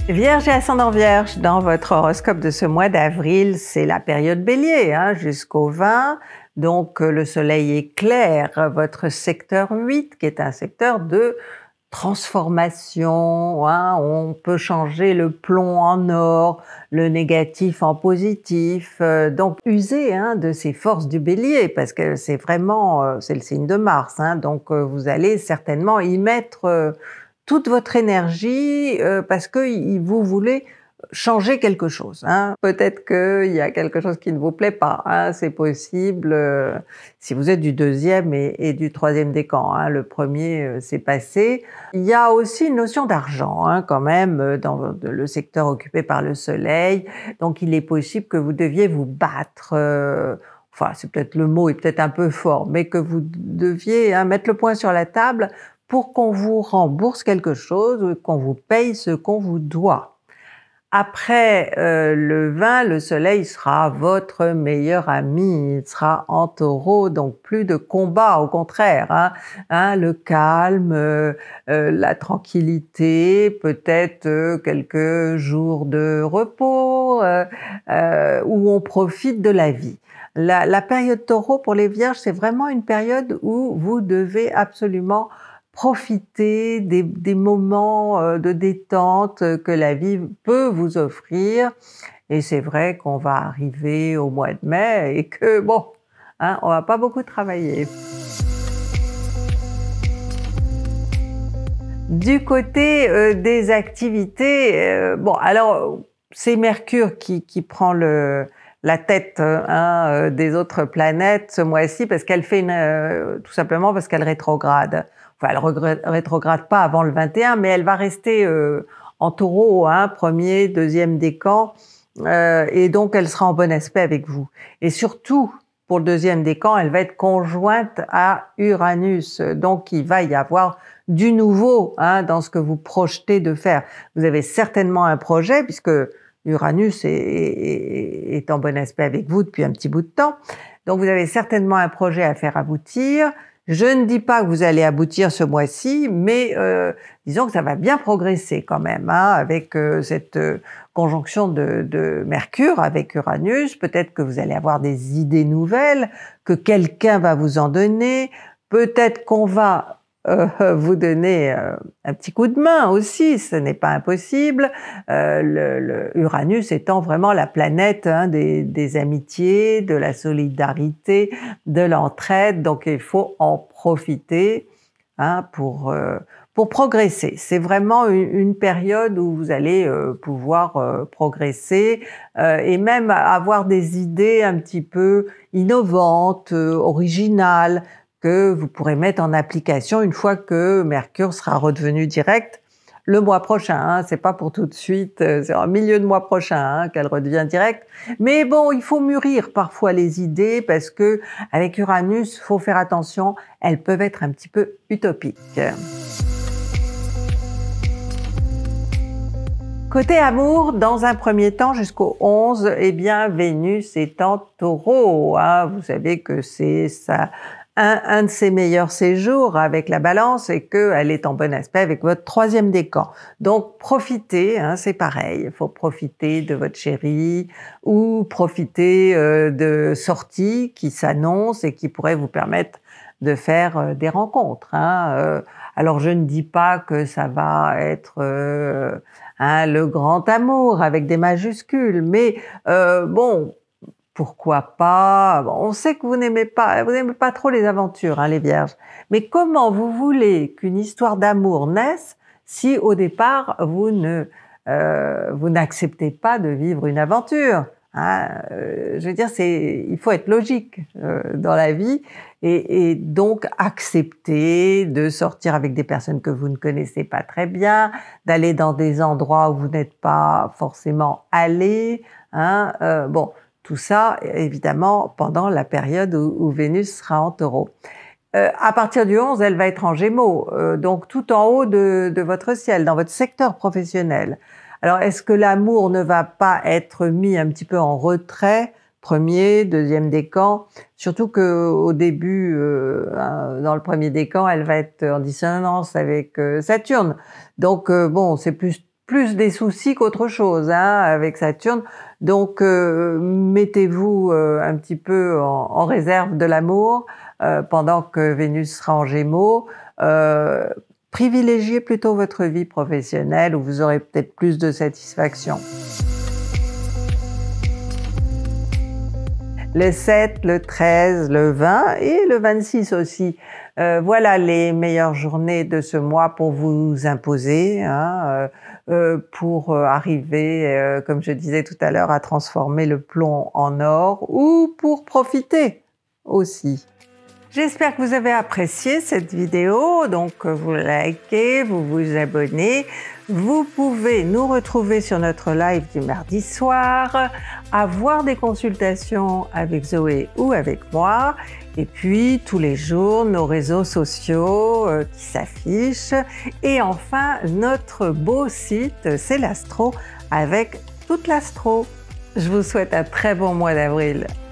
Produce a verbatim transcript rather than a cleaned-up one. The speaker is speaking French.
Vierge et ascendant Vierge, dans votre horoscope de ce mois d'avril, c'est la période Bélier, hein, jusqu'au vingt. Donc le soleil éclaire votre secteur huit, qui est un secteur de transformation, hein. On peut changer le plomb en or, le négatif en positif, euh, donc usez hein, de ces forces du Bélier, parce que c'est vraiment, euh, c'est le signe de Mars, hein, donc euh, vous allez certainement y mettre euh, toute votre énergie euh, parce que y- vous voulez changer quelque chose, hein. Peut-être qu'il y a quelque chose qui ne vous plaît pas, hein, c'est possible, euh, si vous êtes du deuxième et, et du troisième décan, hein, le premier euh, c'est passé. Il y a aussi une notion d'argent, hein, quand même, euh, dans le secteur occupé par le soleil, donc il est possible que vous deviez vous battre, euh, enfin c'est peut-être le mot est peut-être un peu fort, mais que vous deviez hein, mettre le point sur la table pour qu'on vous rembourse quelque chose ou qu'on vous paye ce qu'on vous doit. Après euh, le vingt, le soleil sera votre meilleur ami, il sera en taureau, donc plus de combat, au contraire, hein, hein, le calme, euh, euh, la tranquillité, peut-être euh, quelques jours de repos, euh, euh, où on profite de la vie. La, la période taureau pour les vierges, c'est vraiment une période où vous devez absolument profiter des, des moments euh, de détente que la vie peut vous offrir. Et c'est vrai qu'on va arriver au mois de mai et que bon, hein, on va pas beaucoup travailler. Du côté euh, des activités, euh, bon alors c'est Mercure qui, qui prend le, la tête hein, euh, des autres planètes ce mois-ci parce qu'elle fait une, euh, tout simplement parce qu'elle rétrograde. Enfin, elle regret, rétrograde pas avant le vingt et un, mais elle va rester euh, en Taureau, hein, premier, deuxième décan, euh, et donc elle sera en bon aspect avec vous. Et surtout, pour le deuxième décan, elle va être conjointe à Uranus, donc il va y avoir du nouveau hein, dans ce que vous projetez de faire. Vous avez certainement un projet, puisque Uranus est, est, est en bon aspect avec vous depuis un petit bout de temps, donc vous avez certainement un projet à faire aboutir. Je ne dis pas que vous allez aboutir ce mois-ci, mais euh, disons que ça va bien progresser quand même, hein, avec euh, cette euh, conjonction de, de Mercure avec Uranus. Peut-être que vous allez avoir des idées nouvelles, que quelqu'un va vous en donner, peut-être qu'on va euh, vous donner euh, un petit coup de main aussi, ce n'est pas impossible. Euh, le, le Uranus étant vraiment la planète hein, des, des amitiés, de la solidarité, de l'entraide, donc il faut en profiter hein, pour, euh, pour progresser. C'est vraiment une, une période où vous allez euh, pouvoir euh, progresser euh, et même avoir des idées un petit peu innovantes, euh, originales, que vous pourrez mettre en application une fois que Mercure sera redevenu direct le mois prochain, hein, c'est pas pour tout de suite, c'est en milieu de mois prochain hein, qu'elle redevient directe. Mais bon, il faut mûrir parfois les idées parce que avec Uranus, faut faire attention, elles peuvent être un petit peu utopiques. Côté amour, dans un premier temps, jusqu'au onze, eh bien, Vénus est en Taureau. Hein. Vous savez que c'est ça, un, un de ses meilleurs séjours avec la Balance et qu'elle est en bon aspect avec votre troisième décan. Donc, profitez, hein, c'est pareil. Il faut profiter de votre chéri ou profiter euh, de sorties qui s'annoncent et qui pourraient vous permettre de faire euh, des rencontres. Hein. Euh, alors, je ne dis pas que ça va être euh, hein, le grand amour avec des majuscules, mais euh, bon, pourquoi pas? Bon, on sait que vous n'aimez pas, vous n'aimez pas trop les aventures, hein, les vierges. Mais comment vous voulez qu'une histoire d'amour naisse si au départ vous ne, euh, vous n'acceptez pas de vivre une aventure? Hein, euh, je veux dire, c'est, il faut être logique euh, dans la vie et, et donc accepter de sortir avec des personnes que vous ne connaissez pas très bien, d'aller dans des endroits où vous n'êtes pas forcément allé. Hein, euh, bon. Tout ça, évidemment, pendant la période où, où Vénus sera en Taureau. Euh, à partir du onze, elle va être en Gémeaux, euh, donc tout en haut de, de votre ciel, dans votre secteur professionnel. Alors, est-ce que l'amour ne va pas être mis un petit peu en retrait, premier, deuxième décan, surtout que au début, euh, dans le premier décan, elle va être en dissonance avec euh, Saturne. Donc, euh, bon, c'est plus plus des soucis qu'autre chose hein, avec Saturne. Donc euh, mettez-vous euh, un petit peu en, en réserve de l'amour euh, pendant que Vénus sera en Gémeaux. Euh, privilégiez plutôt votre vie professionnelle où vous aurez peut-être plus de satisfaction. Le sept, le treize, le vingt et le vingt-six aussi. Euh, voilà les meilleures journées de ce mois pour vous imposer, hein, euh, euh, pour arriver, euh, comme je disais tout à l'heure, à transformer le plomb en or ou pour profiter aussi. J'espère que vous avez apprécié cette vidéo, donc vous likez, vous vous abonnez. Vous pouvez nous retrouver sur notre live du mardi soir, avoir des consultations avec Zoé ou avec moi, et puis tous les jours nos réseaux sociaux euh, qui s'affichent, et enfin notre beau site C'est l'Astro avec toute l'astro. Je vous souhaite un très bon mois d'avril.